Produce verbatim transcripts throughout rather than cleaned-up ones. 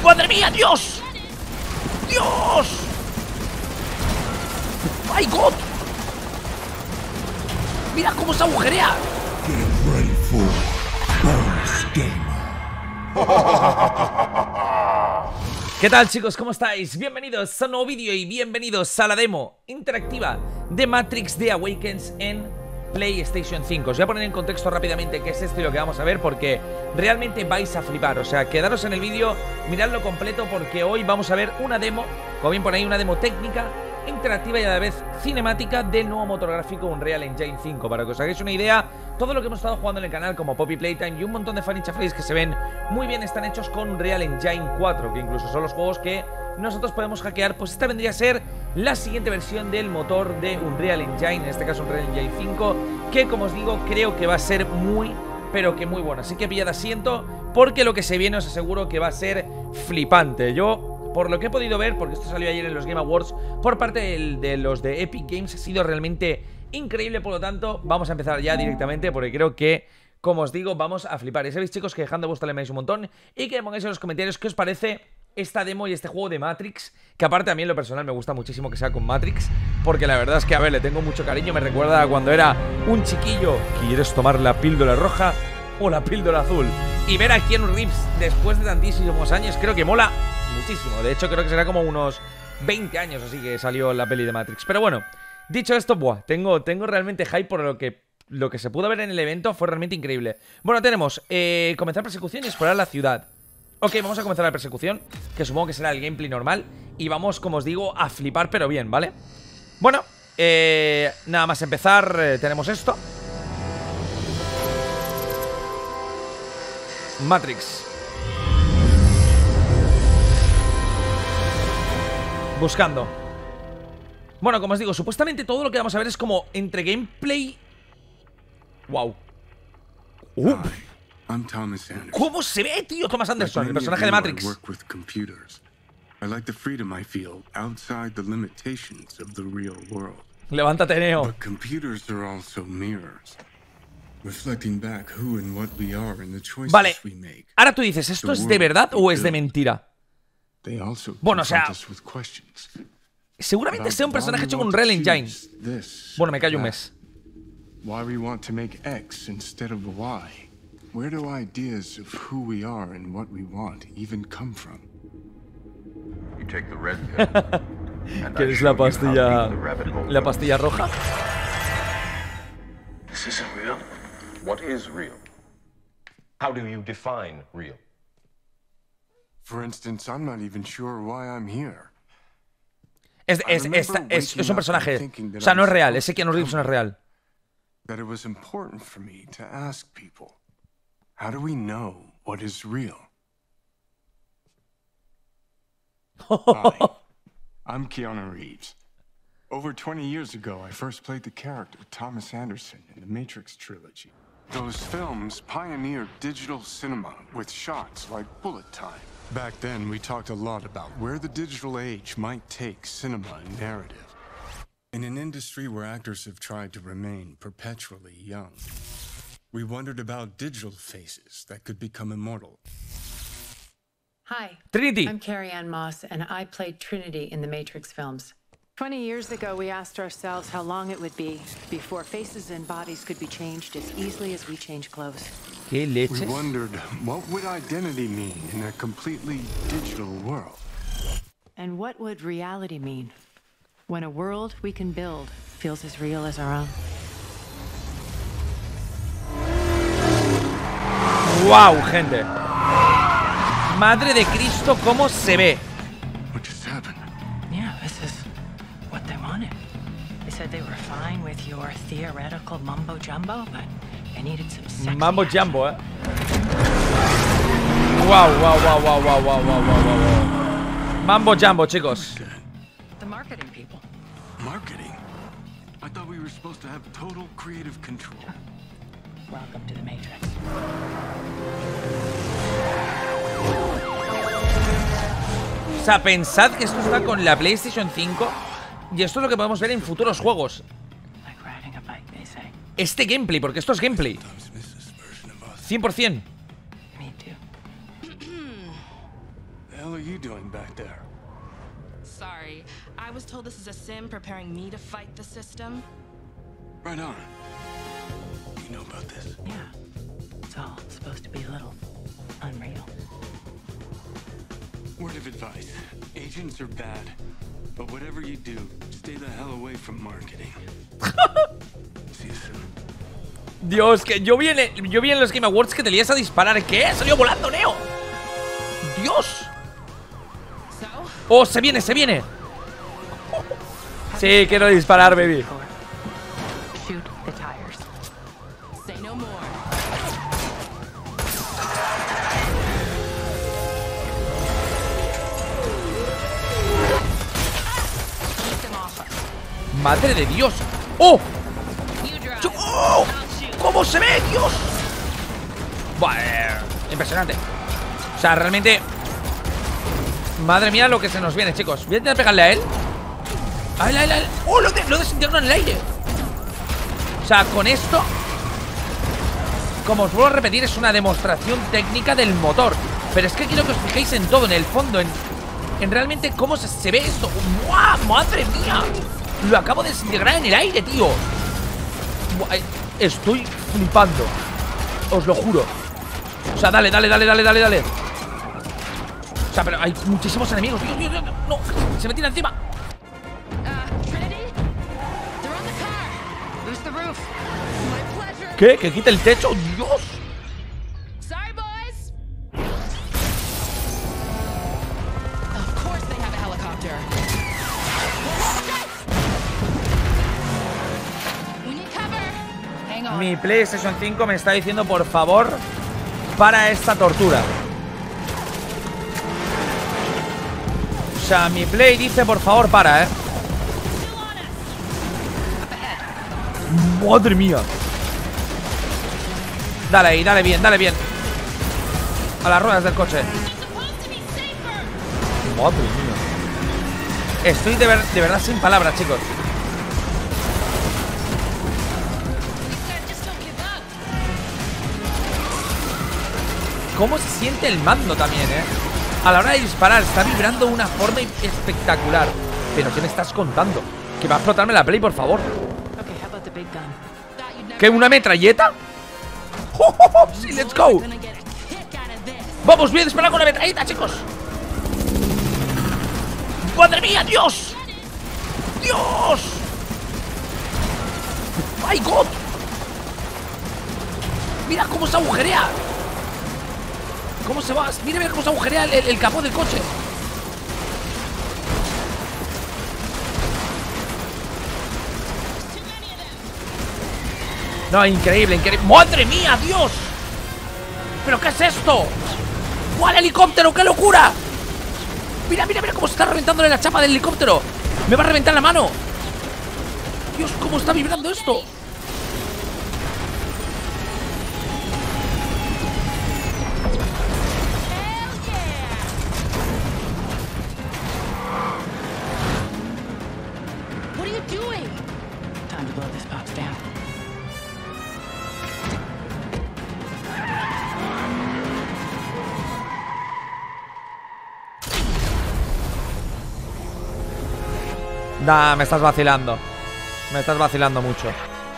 ¡Madre mía, Dios! ¡Dios! ¡My God! ¡Mira cómo se agujerea! ¿Qué tal, chicos? ¿Cómo estáis? Bienvenidos a un nuevo vídeo y bienvenidos a la demo interactiva de Matrix The Awakens en PlayStation cinco. Os voy a poner en contexto rápidamente qué es esto y lo que vamos a ver, porque realmente vais a flipar. O sea, quedaros en el vídeo, miradlo completo, porque hoy vamos a ver una demo, como bien por ahí, una demo técnica, interactiva y a la vez cinemática del nuevo motor gráfico Unreal Engine cinco. Para que os hagáis una idea, todo lo que hemos estado jugando en el canal, como Poppy Playtime y un montón de Furniture Face que se ven muy bien, están hechos con Unreal Engine cuatro, que incluso son los juegos que nosotros podemos hackear. Pues esta vendría a ser la siguiente versión del motor de Unreal Engine, en este caso Unreal Engine cinco, que como os digo, creo que va a ser muy, pero que muy bueno. Así que pillad asiento, porque lo que se viene os aseguro que va a ser flipante. Yo, por lo que he podido ver, porque esto salió ayer en los Game Awards por parte de, de los de Epic Games, ha sido realmente increíble. Por lo tanto, vamos a empezar ya directamente, porque creo que, como os digo, vamos a flipar. Y sabéis, chicos, que dejando vuestra like un montón y que me pongáis en los comentarios qué os parece esta demo y este juego de Matrix, que aparte a mí en lo personal me gusta muchísimo que sea con Matrix, porque la verdad es que, a ver, le tengo mucho cariño. Me recuerda a cuando era un chiquillo. ¿Quieres tomar la píldora roja o la píldora azul? Y ver a Keanu Reeves después de tantísimos años creo que mola muchísimo. De hecho, creo que será como unos veinte años así que salió la peli de Matrix. Pero bueno, dicho esto, buah, tengo, tengo realmente hype por lo que, lo que se pudo ver en el evento. Fue realmente increíble. Bueno, tenemos eh, comenzar persecución y explorar la ciudad. Ok, vamos a comenzar la persecución, que supongo que será el gameplay normal. Y vamos, como os digo, a flipar, pero bien, ¿vale? Bueno, eh, nada más empezar, eh, tenemos esto. Matrix. Buscando. Bueno, como os digo, supuestamente todo lo que vamos a ver es como entre gameplay. Wow. Uh. ¿Cómo se ve, tío? Thomas Anderson, el personaje de Matrix. Levántate, Neo. Vale, ahora tú dices, ¿esto es de verdad o es de mentira? Bueno, o sea, seguramente sea un personaje hecho con Unreal Engine. Bueno, me callo un mes. Where do ideas of who we are and what we want even come from? You take the red pill. ¿Quieres la pastilla, la pastilla roja? This isn't real. What is real? How do you define real? For instance, I'm not even sure why I'm here. Es, es, es, es, es un personaje. O sea, no es real. Ese Keanu Reeves no es real. That it was important for me to ask people, how do we know what is real? Hi, I'm Keanu Reeves. Over twenty years ago, I first played the character Thomas Anderson in the Matrix trilogy. Those films pioneered digital cinema with shots like bullet time. Back then, we talked a lot about where the digital age might take cinema and narrative. In an industry where actors have tried to remain perpetually young, we wondered about digital faces that could become immortal. Hi, Trinity. I'm Carrie Ann Moss, and I played Trinity in the Matrix films. Twenty years ago, we asked ourselves how long it would be before faces and bodies could be changed as easily as we change clothes. ¿Qué leches? We wondered, what would identity mean in a completely digital world? And what would reality mean when a world we can build feels as real as our own? ¡Wow, gente! Madre de Cristo, ¿cómo se ve? What just happened? Yeah, this is what they wanted. They said they were fine with your theoretical mumbo jumbo, but they needed some sexy Mambo action. Jumbo, eh. Wow, wow, wow, wow, wow, wow, wow, wow, wow. Mambo Jumbo, chicos. The marketing people. Marketing? I thought we were supposed to have total creative control. Welcome to the Matrix. O sea, pensad que esto está con la PlayStation cinco y esto es lo que podemos ver en futuros juegos. Like riding a bike, they say. Este gameplay, porque esto es gameplay cien por cien. Me too. The hell are you doing back there? Sorry, I was told this is a sim preparing me to fight the system. Right on. You know about this? Yeah. It's all supposed to be a little unreal. Word of advice. Agents are bad. But whatever you do, stay the hell away from marketing. See you soon. Dios, que yo vi, en el- yo vi en los Game Awards que te lías a disparar. ¿Qué? Salió volando, Neo. Dios. So, Oh, se viene, se viene. Sí, quiero disparar, baby. Shoot the tires. say no more. Keep them off us. Madre de Dios. ¡Oh! You drive. Chu- ¡Oh! I'll shoot. ¿Cómo se ve, Dios? Buah, eh, impresionante. O sea, realmente... Madre mía lo que se nos viene, chicos. Voy a intentar pegarle a él. A él, a él, a él. ¡Oh! Lo, de, lo desintegró en el aire. O sea, con esto... Como os vuelvo a repetir, es una demostración técnica del motor. Pero es que quiero que os fijéis en todo, en el fondo, en, en realmente cómo se, se ve esto. ¡Guau! ¡Madre mía! Lo acabo de desintegrar en el aire, tío. Buah, eh, estoy flipando. Os lo juro. O sea, dale, dale, dale, dale, dale, dale. O sea, pero hay muchísimos enemigos. Dios, Dios, Dios, no, se me tira encima. Uh, Trinity? They're on the car. Boost the roof. My pleasure. ¿Qué? ¿Que quita el techo? Dios. Sorry, boys. Of course they have a helicopter. We need cover. Hang on. Mi PlayStation cinco me está diciendo, por favor, para esta tortura. O sea, mi Play dice, por favor, para, ¿eh? Madre mía. Dale ahí, dale bien, dale bien. A las ruedas del coche. Madre mía. Estoy de, ver- de verdad sin palabras, chicos. ¿Cómo se siente el mando también, eh? A la hora de disparar, está vibrando de una forma espectacular. Pero ¿qué me estás contando? Que va a explotarme la Play, por favor. Okay, how about the big gun? Thought you'd never ¿Qué? ¿Una metralleta? ¡Oh, oh, oh! ¡Sí, let's go! gonna get a kick out of this. ¡Vamos! Voy a disparar con la metralleta, chicos. ¡Madre mía, Dios! ¡Dios! ¡My God! Mira cómo se agujerea. ¿Cómo se va? Mira, mira cómo se agujerea el, el, el capó del coche. No, increíble, increíble. ¡Madre mía, Dios! ¿Pero qué es esto? ¡Guau, el helicóptero! ¡Qué locura! Mira, mira, mira cómo se está reventándole la chapa del helicóptero. Me va a reventar la mano. Dios, cómo está vibrando esto. What are you doing? Time to blow this box down. Nah, me estás vacilando. Me estás vacilando mucho.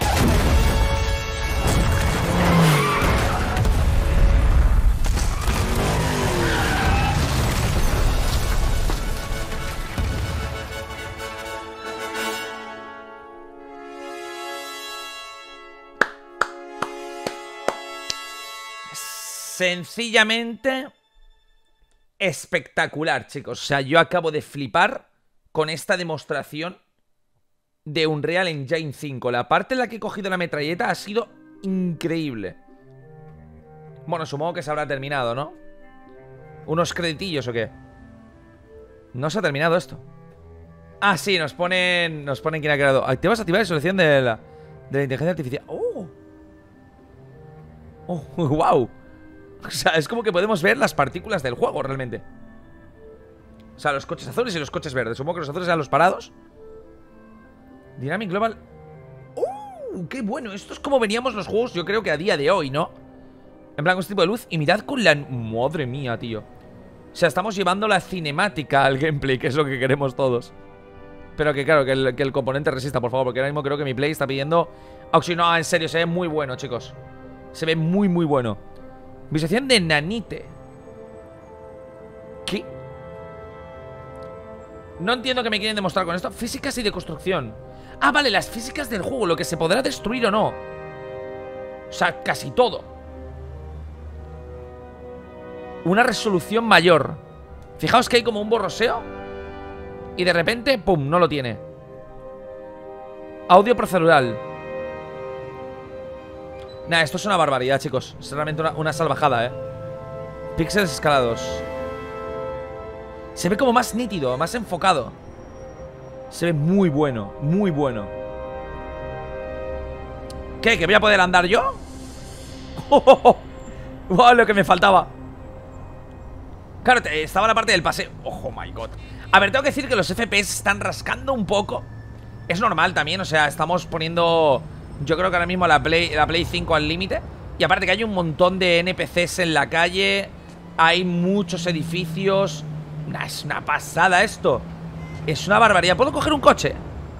Sencillamente espectacular, chicos. O sea, yo acabo de flipar con esta demostración de Unreal Engine cinco. La parte en la que he cogido la metralleta ha sido increíble. Bueno, supongo que se habrá terminado, ¿no? ¿Unos creditillos o qué? No se ha terminado esto. Ah, sí, nos ponen Nos ponen quién ha creado. Activas activar la solución de la, de la inteligencia artificial. ¡Oh! ¡Oh, wow! O sea, es como que podemos ver las partículas del juego, realmente. O sea, los coches azules y los coches verdes. Supongo que los azules eran los parados. Dynamic Global. ¡Uh! ¡Qué bueno! Esto es como veníamos los juegos, yo creo que a día de hoy, ¿no? En plan, con este tipo de luz. Y mirad con la... Madre mía, tío. O sea, estamos llevando la cinemática al gameplay, que es lo que queremos todos. Pero que claro, que el, que el componente resista, por favor, porque ahora mismo creo que mi play está pidiendo auxilio. No, en serio, se ve muy bueno, chicos. Se ve muy, muy bueno. Visualización de Nanite. ¿Qué? No entiendo qué me quieren demostrar con esto. Físicas y de construcción. Ah, vale, las físicas del juego, lo que se podrá destruir o no. O sea, casi todo. Una resolución mayor. Fijaos que hay como un borroseo y de repente, pum, no lo tiene. Audio procedural. Nah, esto es una barbaridad, chicos. Es realmente una, una salvajada, eh. Píxeles escalados. Se ve como más nítido, más enfocado. Se ve muy bueno, muy bueno. ¿Qué? ¿Que voy a poder andar yo? ¡Oh, oh, oh! ¡Wow! Lo que me faltaba. Claro, estaba la parte del paseo. ¡Oh, my God! A ver, tengo que decir que los F P S están rascando un poco. Es normal también, o sea, estamos poniendo... Yo creo que ahora mismo la Play, la Play cinco al límite. Y aparte que hay un montón de N P Cs en la calle. Hay muchos edificios. Nah, es una pasada esto. Es una barbaridad. ¿Puedo coger un coche?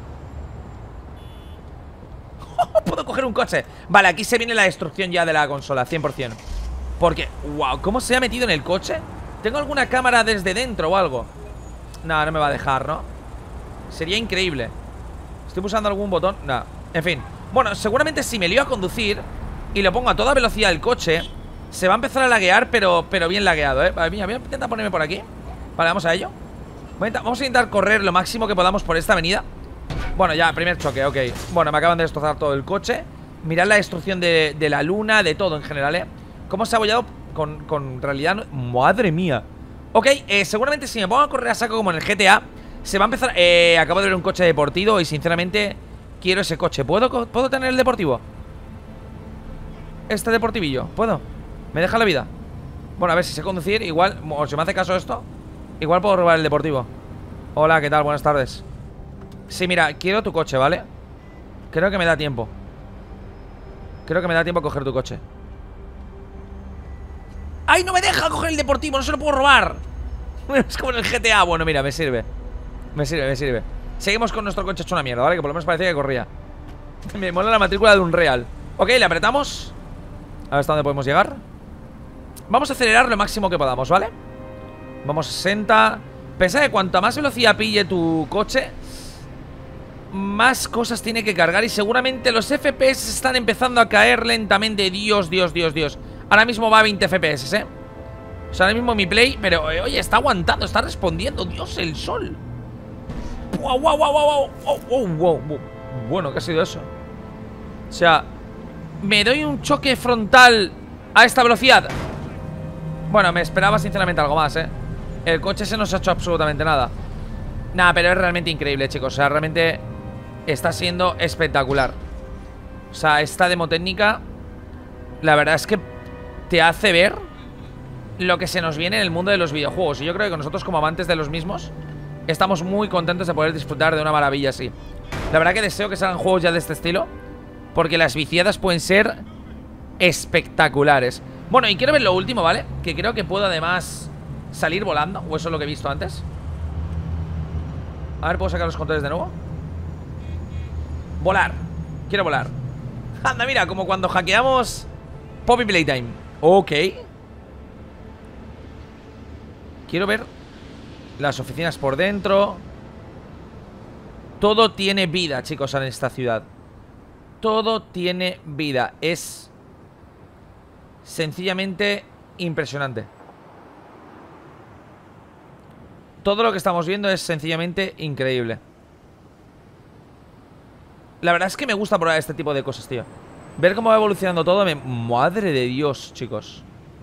¿Puedo coger un coche? Vale, aquí se viene la destrucción ya de la consola, cien por cien. Porque, wow, ¿cómo se ha metido en el coche? ¿Tengo alguna cámara desde dentro o algo? No, no me va a dejar, ¿no? Sería increíble. ¿Estoy pulsando algún botón? No, en fin. Bueno, seguramente si me lío a conducir y lo pongo a toda velocidad el coche, se va a empezar a laguear, pero, pero bien lagueado, ¿eh? Vale, mira, voy a intentar ponerme por aquí. Vale, vamos a ello. Vamos a intentar correr lo máximo que podamos por esta avenida. Bueno, ya, primer choque, ok. Bueno, me acaban de destrozar todo el coche. Mirad la destrucción de, de la luna, de todo en general, ¿eh? Cómo se ha abollado con, con realidad. Madre mía. Ok, eh, seguramente si me pongo a correr a saco como en el G T A, se va a empezar... Eh, acabo de ver un coche deportivo y sinceramente quiero ese coche. ¿Puedo, ¿Puedo tener el deportivo? Este deportivillo, ¿puedo? ¿Me deja la vida? Bueno, a ver si sé conducir. Igual, o si me hace caso esto, igual puedo robar el deportivo. Hola, ¿qué tal? Buenas tardes. Sí, mira, quiero tu coche, ¿vale? Creo que me da tiempo. Creo que me da tiempo a coger tu coche. ¡Ay, no me deja coger el deportivo! ¡No se lo puedo robar! Es como en el G T A. Bueno, mira, me sirve. Me sirve, me sirve. Seguimos con nuestro coche hecho una mierda, ¿vale? Que por lo menos parecía que corría. Me mola la matrícula de un real. Ok, le apretamos. A ver hasta dónde podemos llegar. Vamos a acelerar lo máximo que podamos, ¿vale? Vamos a sesenta. Pensad que cuanta más velocidad pille tu coche, más cosas tiene que cargar. Y seguramente los F P S están empezando a caer lentamente. Dios, Dios, Dios, Dios. Ahora mismo va a veinte F P S, ¿eh? O sea, ahora mismo mi play, pero eh, oye, está aguantando, está respondiendo. Dios, el sol. Wow, wow, wow, wow, wow, wow, wow, wow. Bueno, ¿qué ha sido eso? O sea, me doy un choque frontal a esta velocidad. Bueno, me esperaba sinceramente algo más, ¿eh? El coche se nos ha hecho absolutamente nada. Nada, pero es realmente increíble, chicos. O sea, realmente está siendo espectacular. O sea, esta demo técnica, la verdad es que te hace ver lo que se nos viene en el mundo de los videojuegos. Y yo creo que nosotros, como amantes de los mismos, estamos muy contentos de poder disfrutar de una maravilla así. La verdad que deseo que salgan juegos ya de este estilo, porque las viciadas pueden ser espectaculares. Bueno, y quiero ver lo último, ¿vale? Que creo que puedo además salir volando, o eso es lo que he visto antes. A ver, ¿puedo sacar los controles de nuevo? Volar. Quiero volar. Anda, mira, como cuando hackeamos Poppy Playtime. Ok. Quiero ver las oficinas por dentro. Todo tiene vida, chicos, en esta ciudad. Todo tiene vida. Es sencillamente impresionante. Todo lo que estamos viendo es sencillamente increíble. La verdad es que me gusta probar este tipo de cosas, tío. Ver cómo va evolucionando todo me... Madre de Dios, chicos.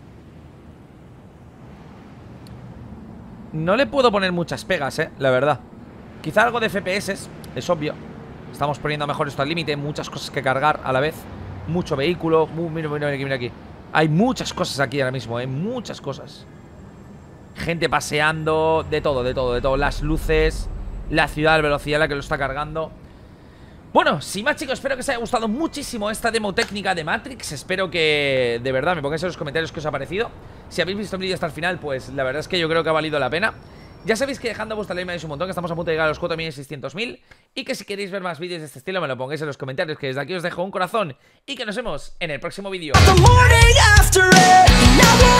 No le puedo poner muchas pegas, eh, la verdad. Quizá algo de F P S, es obvio. Estamos poniendo mejor esto al límite. Muchas cosas que cargar a la vez. Mucho vehículo. Mira, mira, mira, mira aquí. Hay muchas cosas aquí ahora mismo, eh, muchas cosas. Gente paseando. De todo, de todo, de todo. Las luces, la ciudad, la velocidad a la que lo está cargando. Bueno, sin más, chicos, espero que os haya gustado muchísimo esta demo técnica de Matrix. Espero que, de verdad, me pongáis en los comentarios qué os ha parecido. Si habéis visto el vídeo hasta el final, pues la verdad es que yo creo que ha valido la pena. Ya sabéis que dejando vuestra like me dais un montón, que estamos a punto de llegar a los cuatro millones seiscientos mil. Y que si queréis ver más vídeos de este estilo, me lo pongáis en los comentarios, que desde aquí os dejo un corazón. Y que nos vemos en el próximo vídeo.